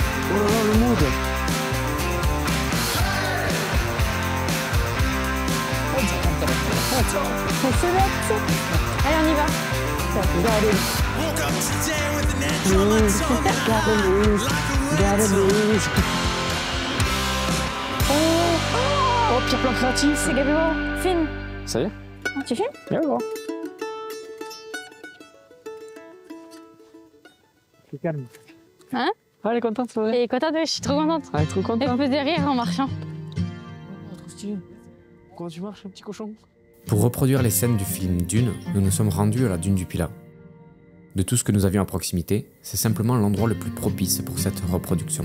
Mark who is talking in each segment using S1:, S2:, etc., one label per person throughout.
S1: Oh là là, le mood.
S2: Allez, on y va.
S1: Oh, pire plan créatif.
S2: C'est Gabriel. Filme.
S1: Ça y est?
S2: Ah, tu filmes?
S1: Viens voir. C'est calme.
S2: Hein?
S1: Ah, elle est contente, c'est vrai?
S2: Et contente, oui, je suis trop contente.
S1: Elle est trop contente.
S2: Elle me faisait rire en marchant.
S1: Trop stylé. Comment tu marches, un petit cochon?
S3: Pour reproduire les scènes du film Dune, nous nous sommes rendus à la dune du Pilat. De tout ce que nous avions à proximité, c'est simplement l'endroit le plus propice pour cette reproduction.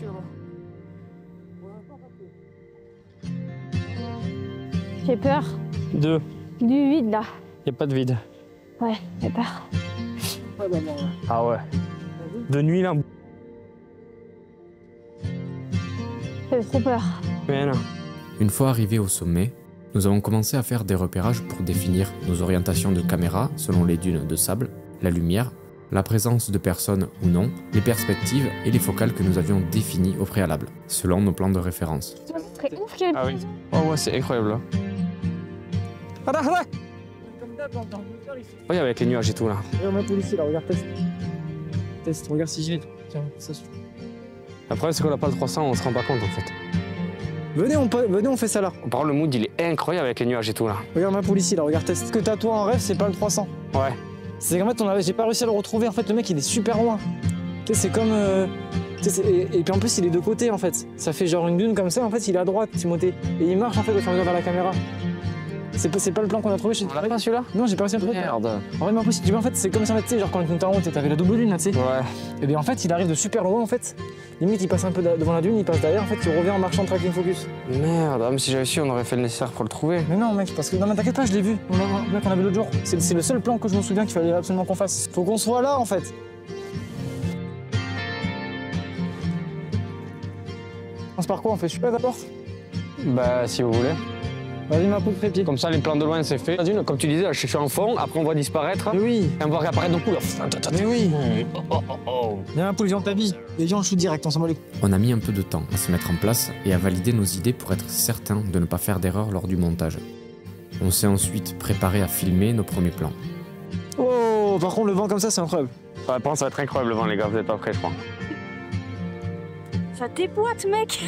S2: J'ai peur.
S1: Deux.
S2: Du vide là.
S1: Y a pas de vide.
S2: Ouais, j'ai peur.
S1: Ah ouais. De nuit là.
S2: J'ai trop peur.
S1: Mais non.
S3: Une fois arrivés au sommet, nous avons commencé à faire des repérages pour définir nos orientations de caméra selon les dunes de sable, la lumière, la présence de personnes ou non, les perspectives et les focales que nous avions définies au préalable, selon nos plans de référence.
S2: C'est très ouf qu'il y ait
S1: Ah oui. Oh ouais, c'est incroyable là. Oui, avec les nuages et tout là.
S4: Regarde ma police là, regarde, test. Test, regarde si j'y vais. Tiens, ça se...
S1: Le problème, c'est qu'on n'a pas le 300, on se rend pas compte en fait.
S4: Venez, on fait ça là.
S1: Par contre, le mood il est incroyable avec les nuages et tout là.
S4: Regarde ma police là, regarde, test. Ce que t'as toi en rêve, c'est pas le 300.
S1: Ouais.
S4: C'est qu'en fait, j'ai pas réussi à le retrouver. En fait, le mec, il est super loin. Tu sais, c'est comme. Et puis en plus, il est de côté en fait. Ça fait genre une dune comme ça. En fait, il est à droite, Timothée. Et il marche en fait au fur et à mesure vers la caméra. C'est pas le plan qu'on a trouvé chez.
S1: On l'a pas celui-là?
S4: Non, j'ai pas réussi à le trouver.
S1: Merde.
S4: En vrai, ma police, tu vois, en fait, c'est comme ça, tu sais, genre quand on était en haut, t'avais la double dune là, tu sais.
S1: Ouais.
S4: Et bien en fait, il arrive de super loin en fait. Limite, il passe un peu devant la dune, il passe derrière, en fait, il revient en marchant tracking focus.
S1: Merde, ah, mais si j'avais su, on aurait fait le nécessaire pour le trouver.
S4: Mais non, mec, parce que non, mais t'inquiète pas, je l'ai vu. Mec, on a vu l'autre jour. C'est le seul plan que je me souviens qu'il fallait absolument qu'on fasse. Faut qu'on soit là en fait. On se par quoi? On fait super d'abord?
S1: Bah, si vous voulez.
S4: Vas-y, ma poule trépied.
S1: Comme ça, les plans de loin, c'est fait. Comme tu disais, je suis en fond, après on voit disparaître.
S4: Mais oui.
S1: Et on va réapparaître d'un coup. Là.
S4: Mais oui. Viens, ma poule, viens, ta vie. Et viens, on shoot direct, on s'en bat les couilles.
S3: On a mis un peu de temps à se mettre en place et à valider nos idées pour être certain de ne pas faire d'erreur lors du montage. On s'est ensuite préparé à filmer nos premiers plans.
S4: Oh, par contre, le vent comme ça, c'est incroyable.
S1: Ouais, par contre, ça va être incroyable le vent, les gars, vous êtes pas prêts, je crois.
S2: Ça déboîte, mec.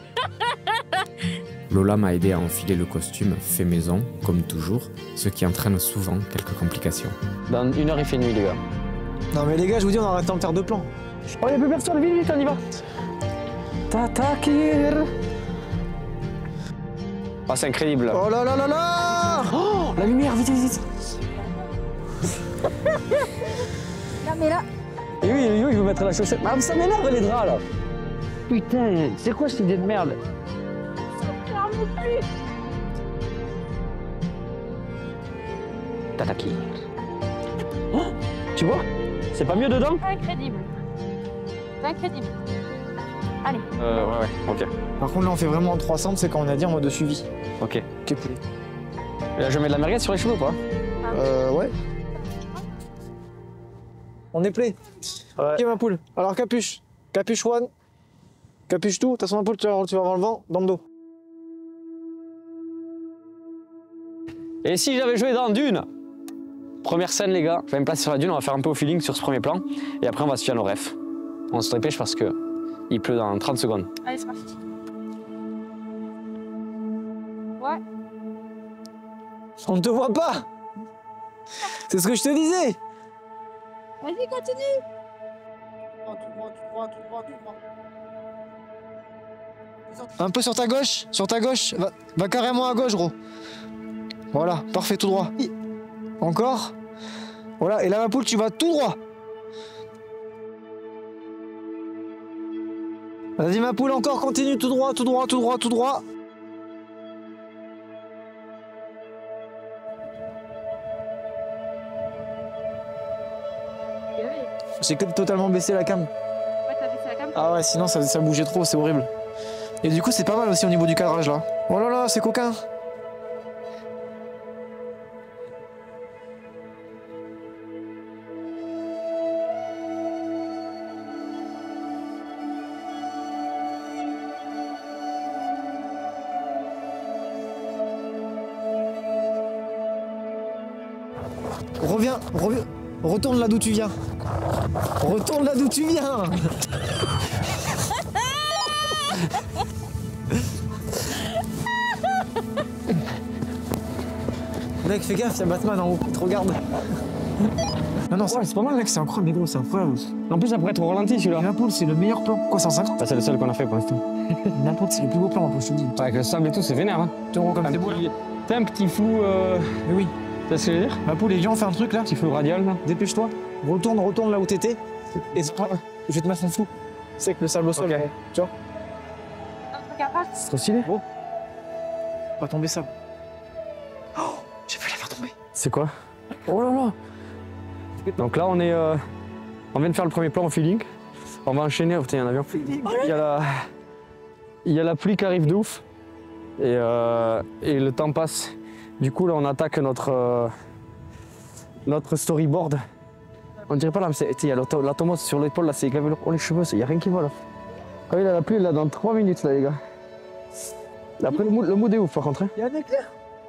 S3: Lola m'a aidé à enfiler le costume fait maison, comme toujours, ce qui entraîne souvent quelques complications.
S1: Dans 1 heure, il fait nuit, les gars.
S4: Non, mais les gars, je vous dis, on arrête de faire deux plans. Oh, y'a plus personne, vite, vite, on y va. Tatakir.
S1: Ah, c'est incroyable. Là.
S4: Oh là là là là. Oh, la lumière, vite, vite, vite.
S2: Non, mais là.
S4: Et oui, il veut mettre la chaussette. Ah, ça m'énerve les draps là.
S1: Putain, c'est quoi cette idée de merde? Tataki. Oh, tu vois? C'est pas mieux dedans?
S2: Incroyable. C'est incroyable. Allez.
S1: Ouais, ok.
S4: Par contre, là, on fait vraiment en 300, c'est quand on a dit en mode suivi.
S1: Ok.
S4: Ok, poulet.
S1: Et là, je mets de la merguez sur les cheveux ou pas?
S4: Ouais. On est prêt.
S1: Ouais.
S4: Ok, ma poule. Alors, capuche. Capuche one. Capuche tout. De toute façon, ma poule, tu vas avoir le vent dans le dos.
S1: Et si j'avais joué dans Dune? Première scène, les gars. Je vais me placer sur la dune, on va faire un peu au feeling sur ce premier plan. Et après, on va se fier à nos refs. On se dépêche parce que il pleut dans 30 secondes.
S2: Allez, c'est parti. Ouais.
S4: On ne te voit pas. C'est ce que je te disais.
S2: Vas-y, continue.
S4: Tout droit. Un peu sur ta gauche. Va carrément à gauche, gros. Voilà, parfait, tout droit. Encore. Voilà, et là, ma poule, tu vas tout droit. Vas-y, ma poule, encore, continue, tout droit. J'ai totalement baissé la cam.
S2: Ouais, t'as baissé la cam.
S4: Ah ouais, sinon ça bougeait trop, c'est horrible. Et du coup, c'est pas mal aussi au niveau du cadrage là. Oh là là, c'est coquin. Reviens. Retourne là d'où tu viens. Retourne là d'où tu viens. Mec, fais gaffe, y'a Batman en haut, il te regarde. Non, c'est pas mal, mec, c'est incroyable, mais gros, c'est incroyable.
S1: En plus, ça pourrait être au ralenti celui-là.
S4: La poule, c'est le meilleur plan. Quoi, 150?
S1: Bah, c'est le seul qu'on a fait pour l'instant.
S4: N'importe, c'est le plus beau plan, je te dis.
S1: Avec le sable et tout, c'est vénère. Hein.
S4: Comme c'est beau, là.
S1: T'as un petit flou.
S4: Mais oui.
S1: Tu sais ce que je veux dire?
S4: Ma poule, viens, on fait un truc là.
S1: Petit flou radial là.
S4: Dépêche-toi. Retourne là où t'étais. Et je vais te mettre un flou. C'est que le sable au sol.
S1: Ok.
S4: Tu vois?
S2: Un truc à part.
S1: C'est trop stylé.
S4: Gros. Pas tomber ça. Oh, j'ai failli la faire tomber.
S1: C'est quoi? Oh là là. Donc là, on vient de faire le premier plan en feeling. On va enchaîner. Oh putain, il y a un avion. Il y a la pluie qui arrive de ouf. Et le temps passe. Du coup, là, on attaque notre storyboard. On dirait pas là, mais il y a l'automate sur l'épaule, là, c'est gravé les cheveux, il n'y a rien qui va là. Quand il a la pluie, là, dans 3 minutes, là, les gars. Après, le mood est ouf, par contre. Hein.
S4: Il y a un éclair.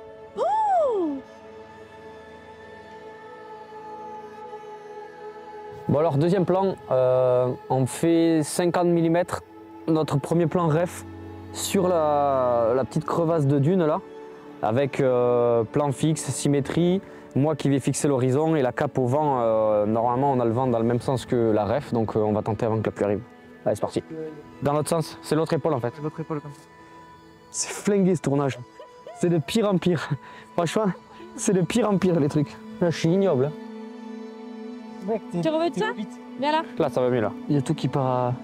S1: Bon, alors, deuxième plan, on fait 50 mm, notre premier plan ref sur la petite crevasse de dune, là, avec plan fixe, symétrie. Moi qui vais fixer l'horizon et la cape au vent, normalement on a le vent dans le même sens que la ref, donc on va tenter avant que la pluie arrive. Allez, c'est parti. Dans l'autre sens, c'est l'autre épaule en fait.
S4: C'est l'autre épaule comme ça.
S1: C'est flingué ce tournage. C'est de pire en pire. Franchement, c'est de pire en pire les trucs. Là, je suis ignoble.
S4: Mec,
S2: Tu reveux de ça? Viens là.
S1: Là, ça va mieux là. Il y a tout qui part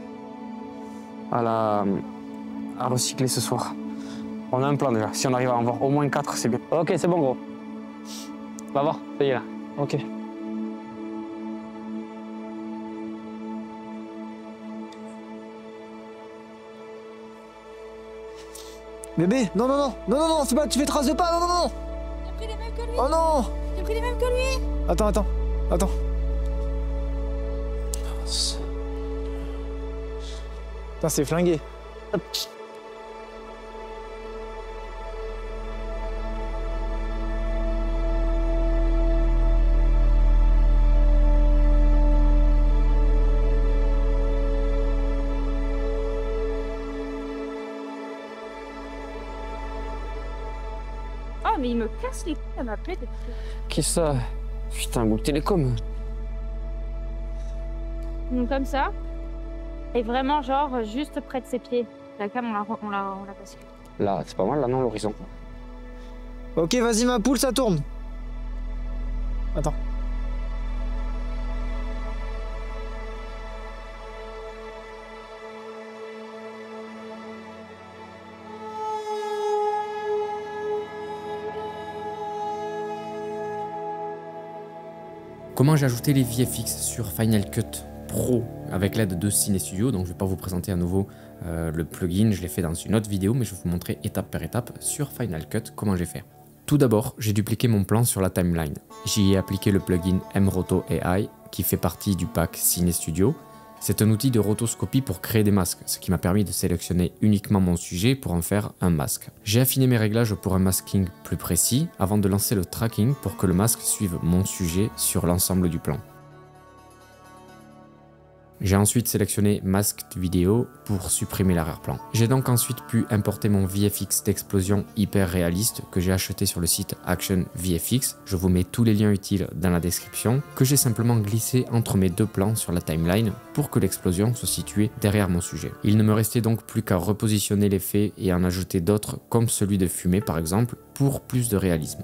S1: à recycler ce soir. On a un plan déjà. Si on arrive à en voir au moins 4, c'est bien. Ok, c'est bon gros. Va voir, ça y est là.
S4: Ok. Bébé, non, fais pas, tu fais trace de pas, non.
S2: J'ai pris les mêmes que lui.
S4: Oh non.
S2: J'ai pris les mêmes que lui.
S4: Attends. Putain, c'est flingué.
S2: Oh, mais il me casse les couilles à m'appeler.
S1: Qu'est-ce que ça? Putain, Bouygues Télécom.
S2: Donc comme ça. Et vraiment, genre, juste près de ses pieds. La cam, on l'a basculé.
S1: Là, c'est pas mal là, non, l'horizon.
S4: Ok, vas-y, ma poule, ça tourne. Attends.
S3: Comment j'ai ajouté les VFX sur Final Cut Pro avec l'aide de Ciné Studio. Donc je ne vais pas vous présenter à nouveau le plugin, je l'ai fait dans une autre vidéo, mais je vais vous montrer étape par étape sur Final Cut comment j'ai fait. Tout d'abord, j'ai dupliqué mon plan sur la timeline. J'y ai appliqué le plugin mRoto AI qui fait partie du pack Ciné Studio. C'est un outil de rotoscopie pour créer des masques, ce qui m'a permis de sélectionner uniquement mon sujet pour en faire un masque. J'ai affiné mes réglages pour un masking plus précis avant de lancer le tracking pour que le masque suive mon sujet sur l'ensemble du plan. J'ai ensuite sélectionné Masked Video pour supprimer l'arrière-plan. J'ai donc ensuite pu importer mon VFX d'explosion hyper réaliste que j'ai acheté sur le site Action VFX. Je vous mets tous les liens utiles dans la description, que j'ai simplement glissé entre mes deux plans sur la timeline pour que l'explosion soit située derrière mon sujet. Il ne me restait donc plus qu'à repositionner l'effet et en ajouter d'autres comme celui de fumée par exemple pour plus de réalisme.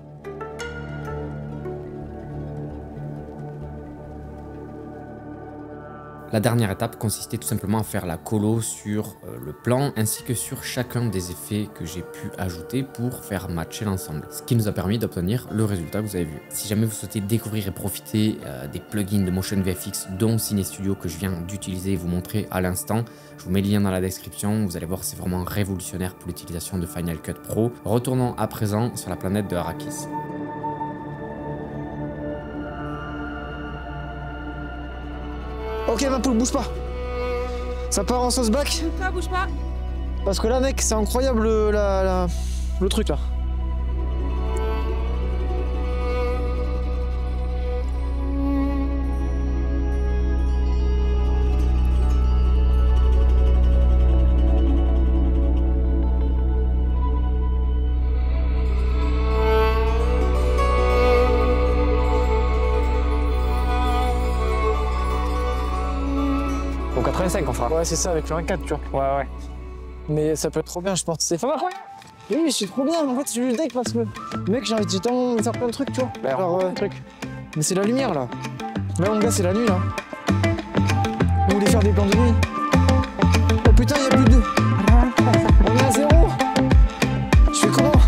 S3: La dernière étape consistait tout simplement à faire la colo sur le plan ainsi que sur chacun des effets que j'ai pu ajouter pour faire matcher l'ensemble. Ce qui nous a permis d'obtenir le résultat que vous avez vu. Si jamais vous souhaitez découvrir et profiter des plugins de Motion VFX dont Ciné Studio que je viens d'utiliser et vous montrer à l'instant, je vous mets le lien dans la description, vous allez voir c'est vraiment révolutionnaire pour l'utilisation de Final Cut Pro. Retournons à présent sur la planète de Arrakis.
S4: Ok, ma poule, bouge pas. Ça part en sauce back.
S2: Bouge pas.
S4: Parce que là, mec, c'est incroyable le truc là.
S1: 5 on fera.
S4: Ouais, c'est ça, avec le 1.4, tu vois.
S1: Ouais, ouais.
S4: Mais ça peut être trop bien, je pense. Ça va, quoi? Oui, je suis trop bien. En fait, je suis juste deck parce que, mec, j'ai tellement de faire plein de trucs, tu vois.
S1: Bah,
S4: genre, truc. Mais c'est la lumière, là. Là, mon gars, c'est la nuit, là. On voulait faire des plans de nuit. Oh putain, il y a plus de. On est à 0. Je fais comment?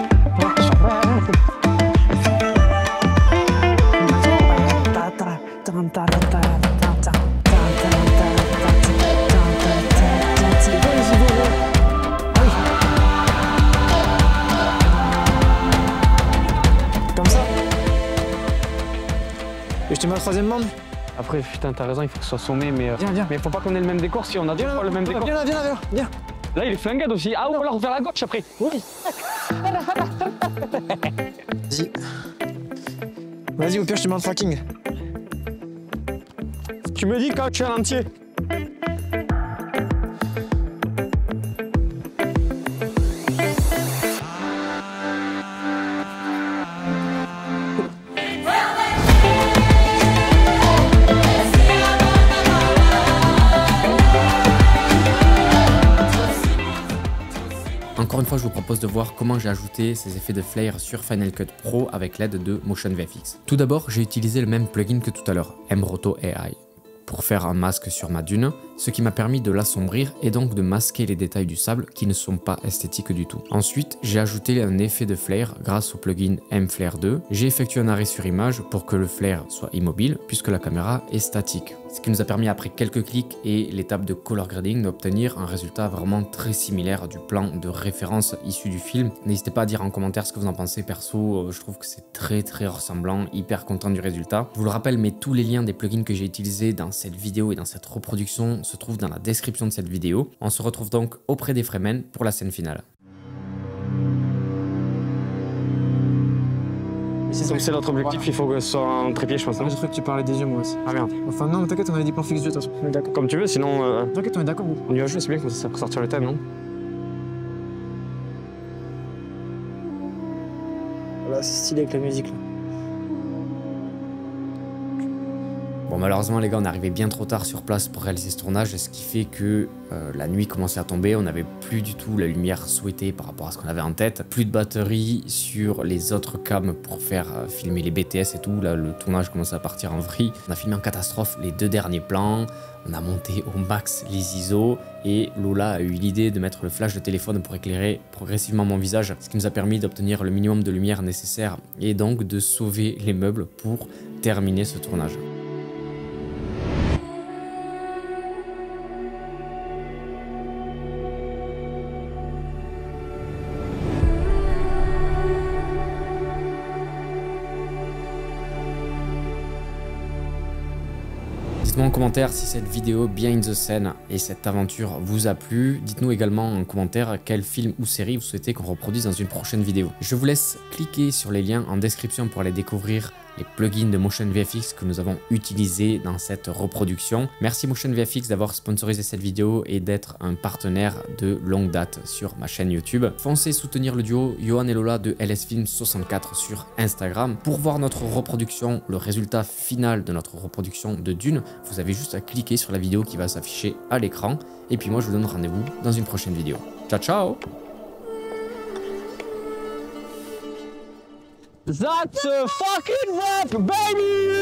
S4: C'est quoi les idées, là? Comme ça. Et je te mets un troisième membre.
S1: Après, putain, t'as raison, il faut que ce soit sommé, mais.
S4: Viens.
S1: Mais faut pas qu'on ait le même décor si on a deux fois le même décor.
S4: Viens là.
S1: Là, il est flingué aussi. Ah, ou alors vers la gauche après.
S4: Oui. Vas-y, au pire, je te mets un tracking.
S1: Tu me dis quand tu es en entier.
S3: Encore une fois, je vous propose de voir comment j'ai ajouté ces effets de flare sur Final Cut Pro avec l'aide de Motion VFX. Tout d'abord, j'ai utilisé le même plugin que tout à l'heure, Mroto AI, pour faire un masque sur ma dune, ce qui m'a permis de l'assombrir et donc de masquer les détails du sable qui ne sont pas esthétiques du tout. Ensuite, j'ai ajouté un effet de flare grâce au plugin MFlare 2. J'ai effectué un arrêt sur image pour que le flare soit immobile puisque la caméra est statique. Ce qui nous a permis après quelques clics et l'étape de color grading d'obtenir un résultat vraiment très similaire du plan de référence issu du film. N'hésitez pas à dire en commentaire ce que vous en pensez. Perso, je trouve que c'est très ressemblant, hyper content du résultat. Je vous le rappelle, mais tous les liens des plugins que j'ai utilisés dans cette vidéo et dans cette reproduction se trouvent dans la description de cette vidéo. On se retrouve donc auprès des Fremen pour la scène finale.
S1: Donc c'est notre objectif, voilà. Il faut que ce soit en trépied, je pense.
S4: J'ai cru que tu parlais des yeux, moi aussi.
S1: Ah merde.
S4: Enfin, non, mais t'inquiète, on avait des plans fixes de toute façon. On est d'accord.
S1: Comme tu veux, sinon.
S4: T'inquiète, on est d'accord.
S1: On y va jouer, c'est bien comme ça pour sortir le thème, non?
S4: Voilà, c'est stylé avec la musique là.
S3: Bon, malheureusement les gars, on est arrivé bien trop tard sur place pour réaliser ce tournage, ce qui fait que la nuit commençait à tomber, on n'avait plus du tout la lumière souhaitée par rapport à ce qu'on avait en tête, plus de batterie sur les autres cams pour faire filmer les BTS et tout, là le tournage commençait à partir en vrille. On a filmé en catastrophe les 2 derniers plans, on a monté au max les ISO et Lola a eu l'idée de mettre le flash de téléphone pour éclairer progressivement mon visage, ce qui nous a permis d'obtenir le minimum de lumière nécessaire et donc de sauver les meubles pour terminer ce tournage. Dites-moi en commentaire si cette vidéo behind the scene et cette aventure vous a plu. Dites-nous également en commentaire quel film ou série vous souhaitez qu'on reproduise dans une prochaine vidéo. Je vous laisse cliquer sur les liens en description pour aller découvrir les plugins de Motion VFX que nous avons utilisés dans cette reproduction. Merci Motion VFX d'avoir sponsorisé cette vidéo et d'être un partenaire de longue date sur ma chaîne YouTube. Foncez soutenir le duo Johan et Lola de LSFilm64 sur Instagram. Pour voir notre reproduction, le résultat final de notre reproduction de Dune, vous avez juste à cliquer sur la vidéo qui va s'afficher à l'écran. Et puis moi je vous donne rendez-vous dans une prochaine vidéo. Ciao ciao!
S1: That's a fucking rap, baby!